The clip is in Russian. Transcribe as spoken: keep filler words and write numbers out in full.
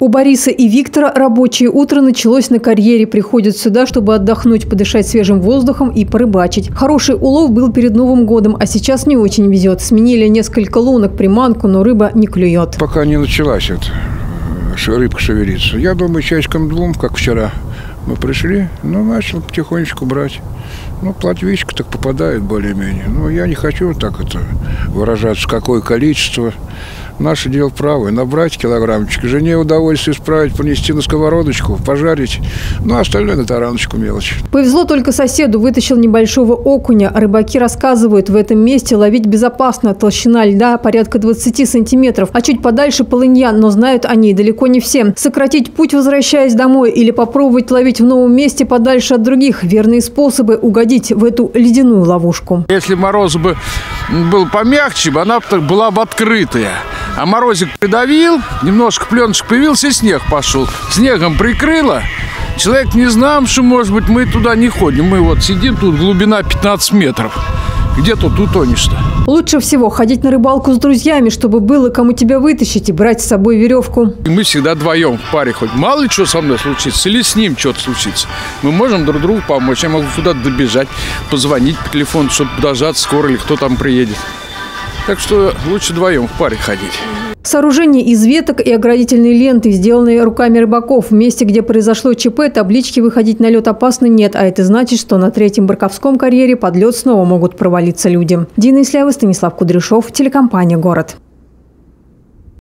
У Бориса и Виктора рабочее утро началось на карьере. Приходят сюда, чтобы отдохнуть, подышать свежим воздухом и порыбачить. Хороший улов был перед Новым годом, а сейчас не очень везет. Сменили несколько лунок, приманку, но рыба не клюет. Пока не началась эта рыбка шевелиться. Я думаю, часиком двум, как вчера мы пришли, ну, начал потихонечку брать. Ну, плотвичка так попадает более-менее. Но я не хочу так это выражаться, какое количество. Наше дело правое. Набрать килограммчик, жене удовольствие исправить, понести на сковородочку, пожарить. Ну, а остальное на тараночку мелочь. Повезло только соседу, вытащил небольшого окуня. Рыбаки рассказывают, в этом месте ловить безопасно. Толщина льда порядка двадцати сантиметров. А чуть подальше полынья, но знают о ней далеко не все. Сократить путь, возвращаясь домой, или попробовать ловить в новом месте подальше от других – верные способы угодить в эту ледяную ловушку. Если мороз бы был помягче, она была бы открытая. А морозик придавил, немножко пленочек появился, и снег пошел. Снегом прикрыло. Человек не знал, что, может быть, мы туда не ходим. Мы вот сидим, тут глубина пятнадцать метров. Где тут утонешь-то? Лучше всего ходить на рыбалку с друзьями, чтобы было кому тебя вытащить, и брать с собой веревку. И мы всегда вдвоем в паре хоть. Мало ли что со мной случится, или с ним что-то случится. Мы можем друг другу помочь. Я могу куда-то добежать, позвонить по телефону, чтобы дождаться, скоро ли кто там приедет. Так что лучше вдвоем в паре ходить. Сооружение из веток и оградительной ленты, сделанные руками рыбаков. В месте, где произошло ЧП, таблички «Выходить на лед опасно» нет. А это значит, что на третьем Барковском карьере под лед снова могут провалиться люди. Дина Ислямова, Станислав Кудряшов, телекомпания «Город».